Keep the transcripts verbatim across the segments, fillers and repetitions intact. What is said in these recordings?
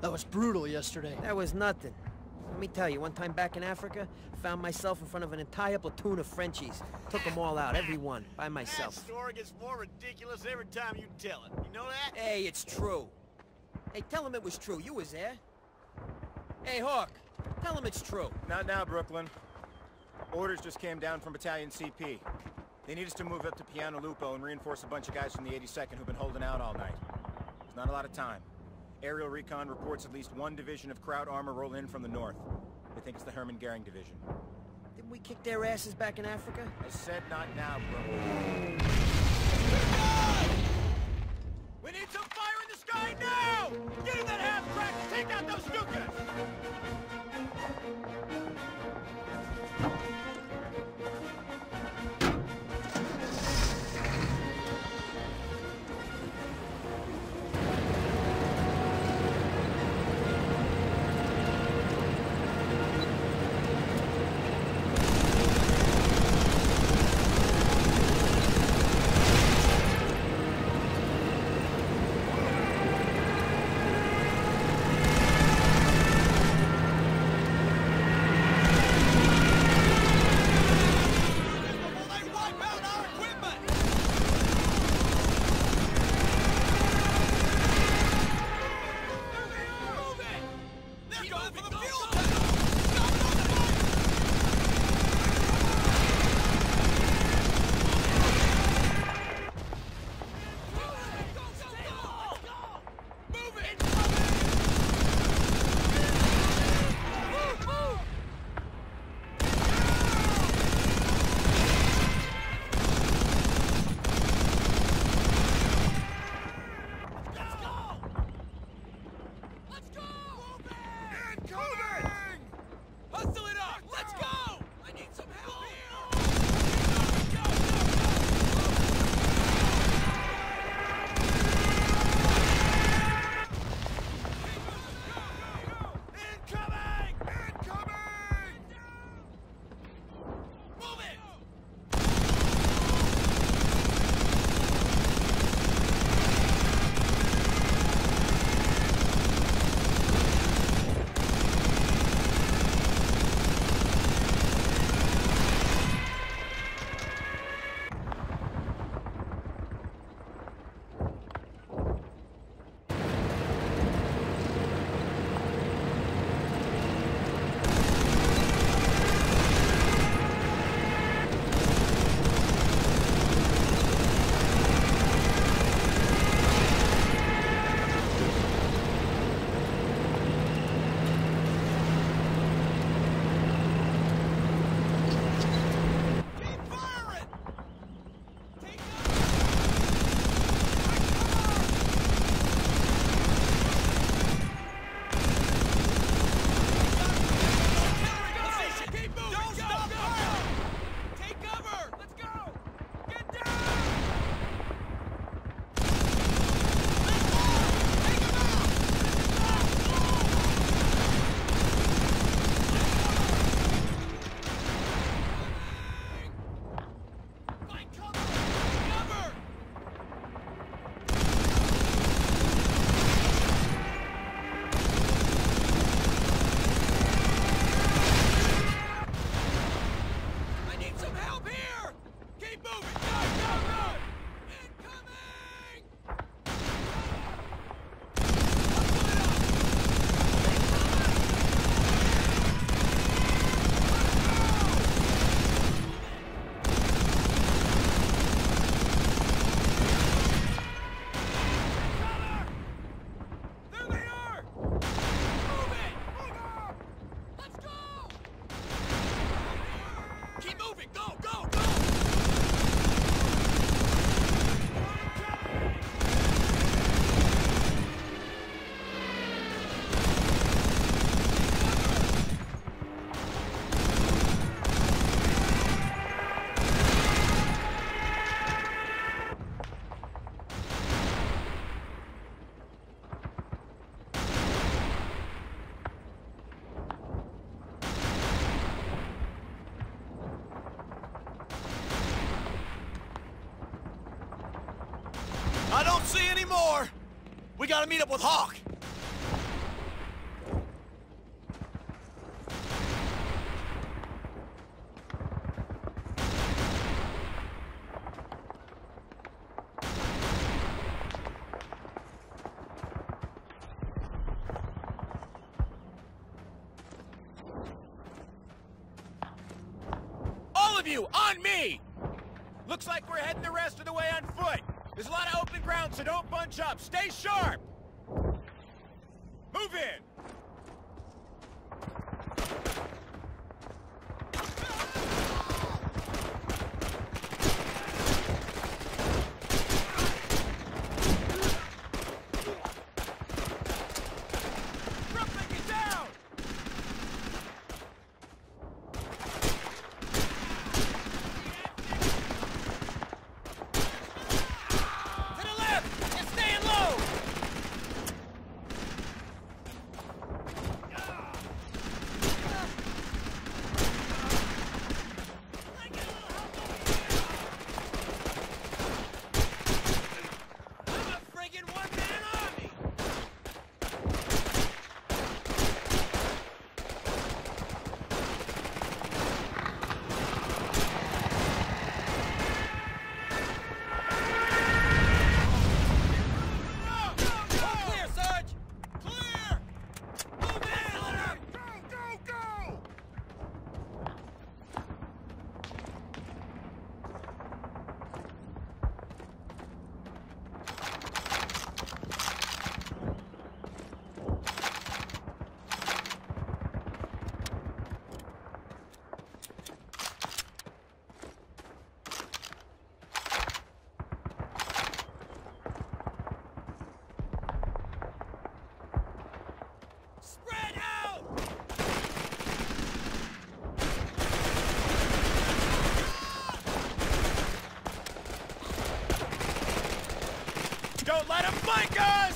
That was brutal yesterday. That was nothing. Let me tell you, one time back in Africa, found myself in front of an entire platoon of Frenchies. Took them all out, every one, by myself. That story gets more ridiculous every time you tell it. You know that? Hey, it's true. Hey, tell him it was true. You was there. Hey, Hawk, tell him it's true. Not now, Brooklyn. Orders just came down from Battalion C P. They need us to move up to Piano Lupo and reinforce a bunch of guys from the eighty-second who've been holding out all night. There's not a lot of time. Aerial recon reports at least one division of Kraut armor roll in from the north. They think it's the Hermann Goering division. Didn't we kick their asses back in Africa? I said not now, bro. We need some fire in the sky now! Get in that half-track and take out those Stukas! I don't see any more. We gotta meet up with Hawk. of you, on me! Looks like we're heading the rest of the way on foot. There's a lot of open ground, so don't bunch up. Stay sharp! Move in! Don't let him flank us!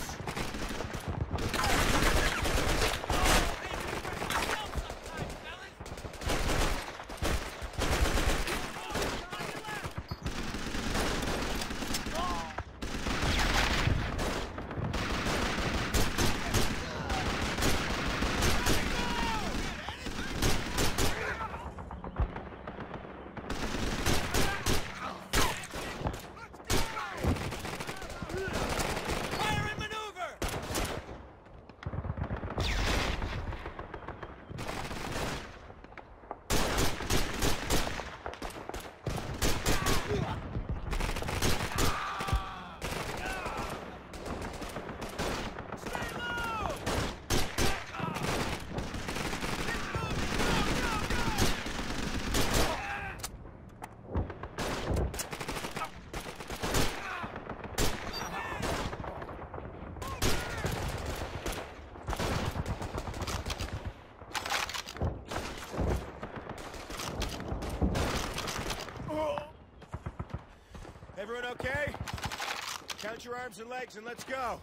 Everyone okay? Count your arms and legs and let's go.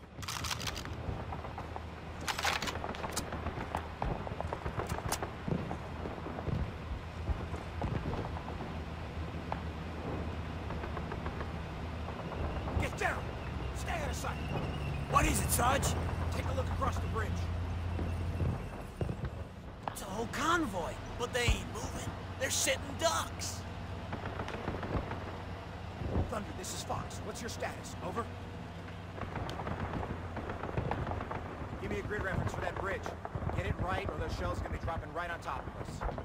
Get down! Stay out of sight! What is it, Sarge? Take a look across the bridge. It's a whole convoy, but they ain't moving. They're sitting ducks. Thunder, this is Fox. What's your status? Over? Give me a grid reference for that bridge. Get it right, or those shells are gonna be dropping right on top of us.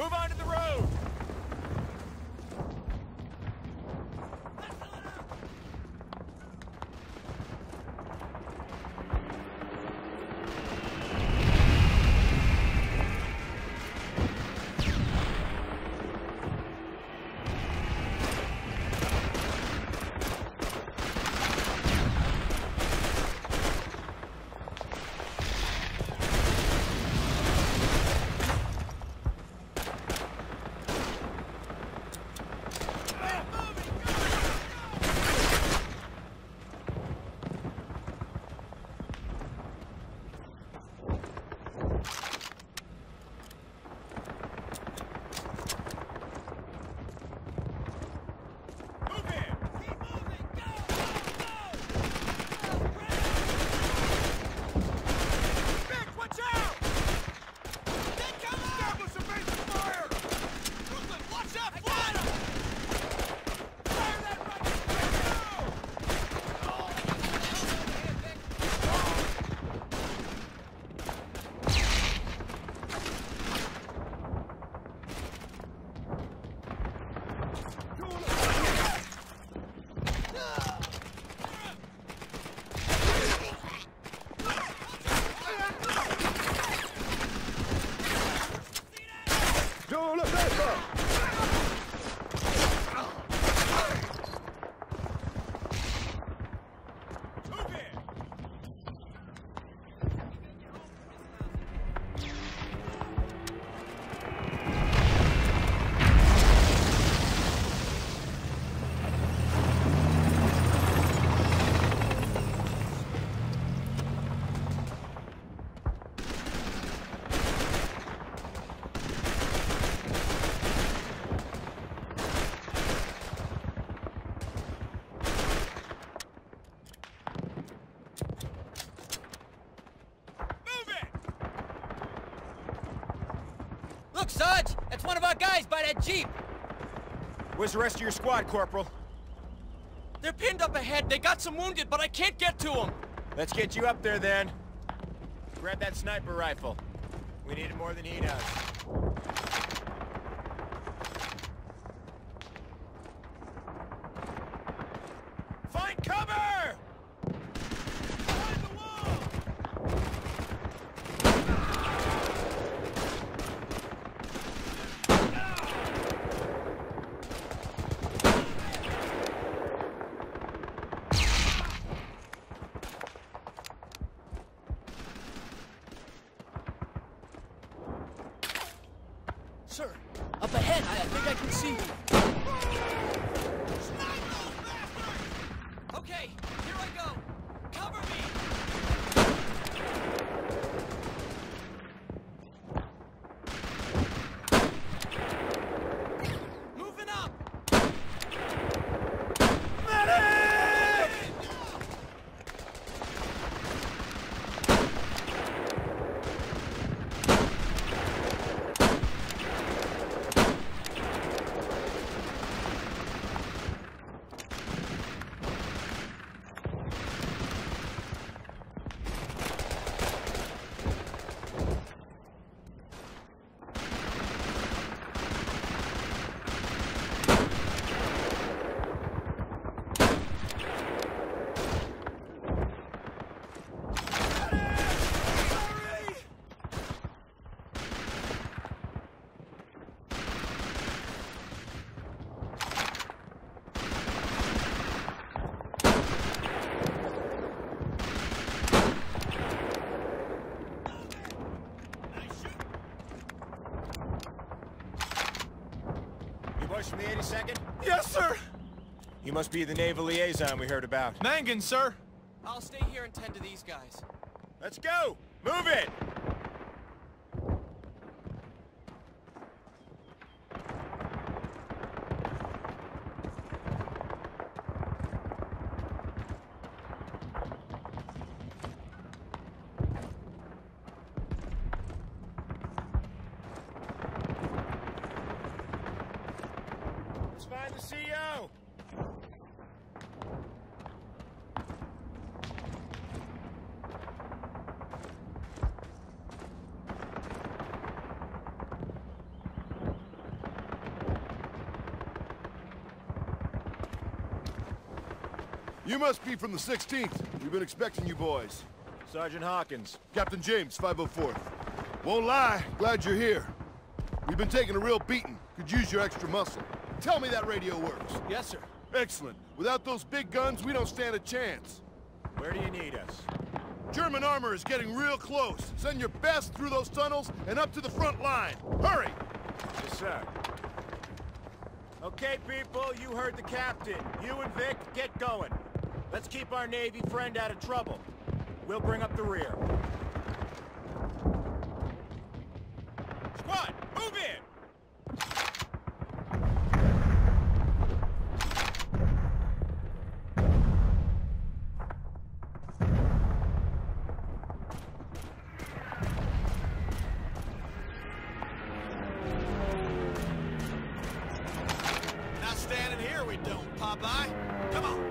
Move on to the road! Look, Sarge! That's one of our guys by that Jeep! Where's the rest of your squad, Corporal? They're pinned up ahead. They got some wounded, but I can't get to them. Let's get you up there, then. Grab that sniper rifle. We need it more than he does. Find cover! Behind the wall! Sir, up ahead, I, I think I can see you. Okay, here I go. Cover me! Moving up! From the eighty-second? Yes, sir! You must be the naval liaison we heard about. Mangan, sir! I'll stay here and tend to these guys. Let's go! Move it! Let's find the C O! You must be from the sixteenth. We've been expecting you boys. Sergeant Hawkins. Captain James, five oh fourth. Won't lie, glad you're here. We've been taking a real beating. Could use your extra muscle. Tell me that radio works. Yes, sir. Excellent. Without those big guns, we don't stand a chance. Where do you need us? German armor is getting real close. Send your best through those tunnels and up to the front line. Hurry! Yes, sir. Okay, people, you heard the captain. You and Vic, get going. Let's keep our Navy friend out of trouble. We'll bring up the rear. Squad, move in! Not standing here, we don't, Popeye. Come on.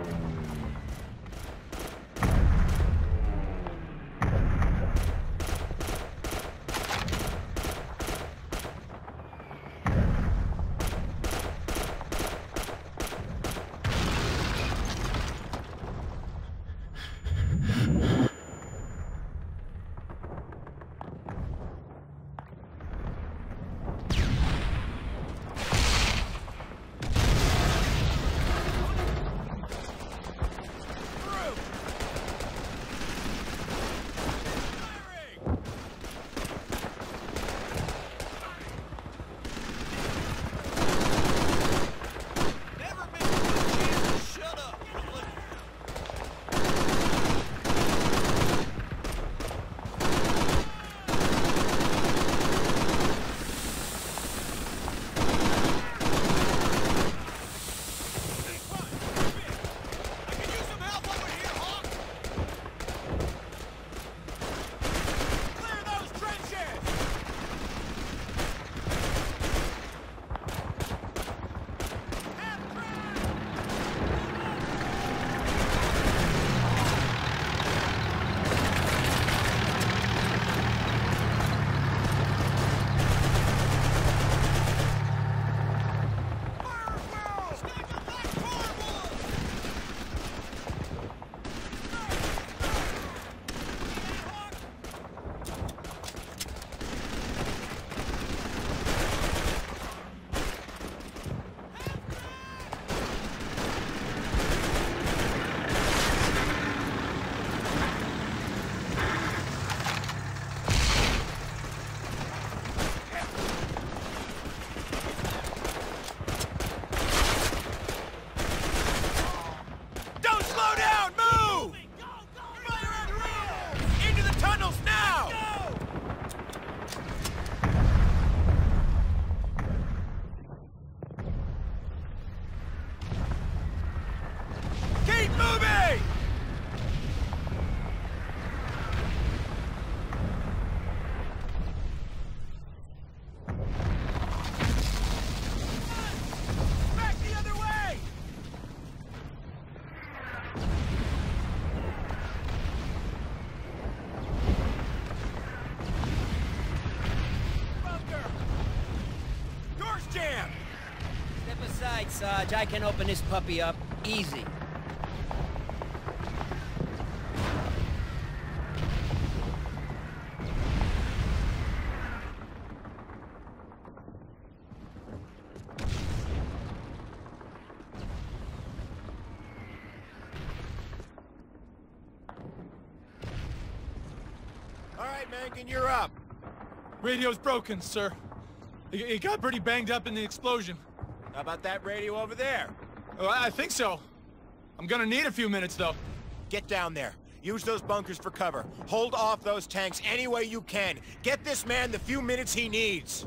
Sarge, I can open this puppy up easy. All right, Mankin, you're up. Radio's broken, sir. It, it got pretty banged up in the explosion. How about that radio over there? Oh, I think so. I'm gonna need a few minutes, though. Get down there. Use those bunkers for cover. Hold off those tanks any way you can. Get this man the few minutes he needs.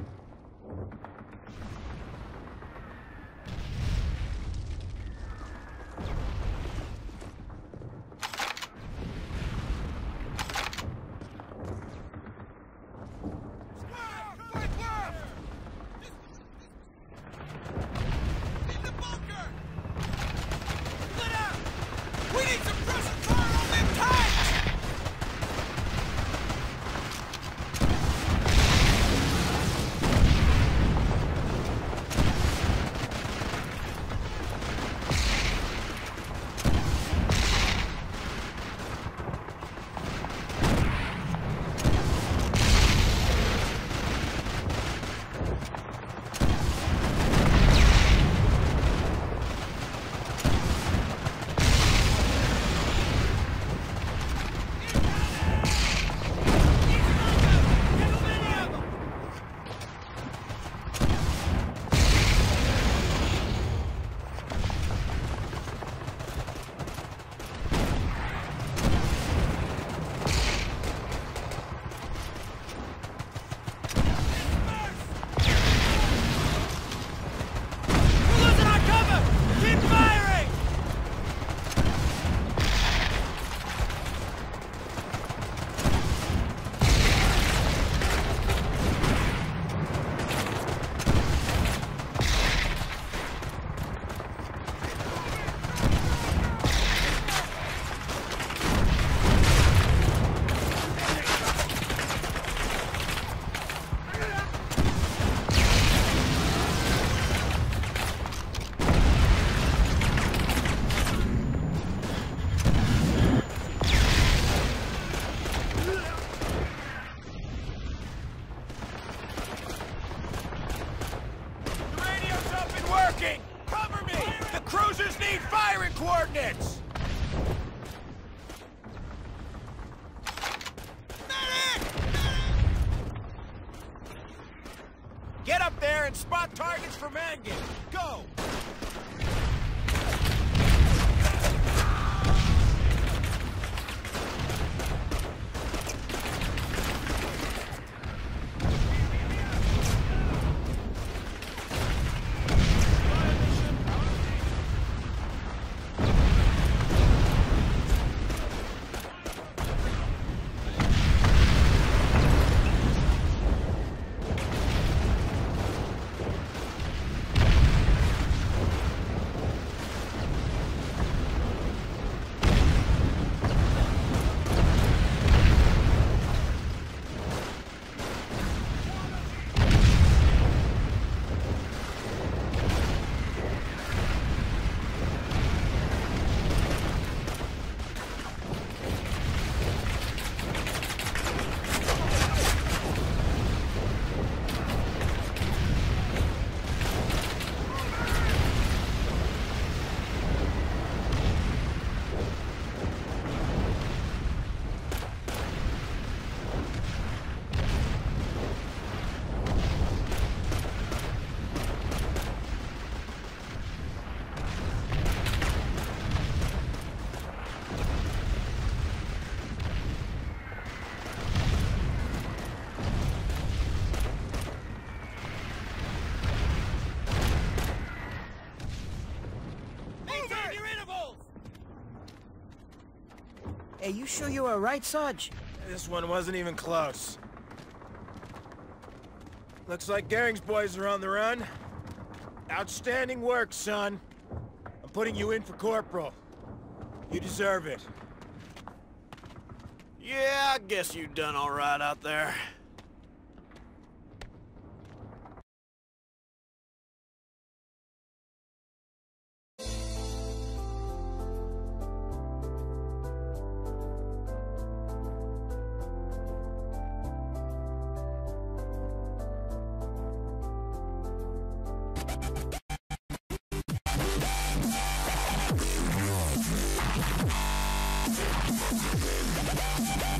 coordinates! Get up there and spot targets for Mangan! Go! Hey, you sure you were all right, Sarge? This one wasn't even close. Looks like Goering's boys are on the run. Outstanding work, son. I'm putting you in for corporal. You deserve it. Yeah, I guess you done all right out there. Yeah.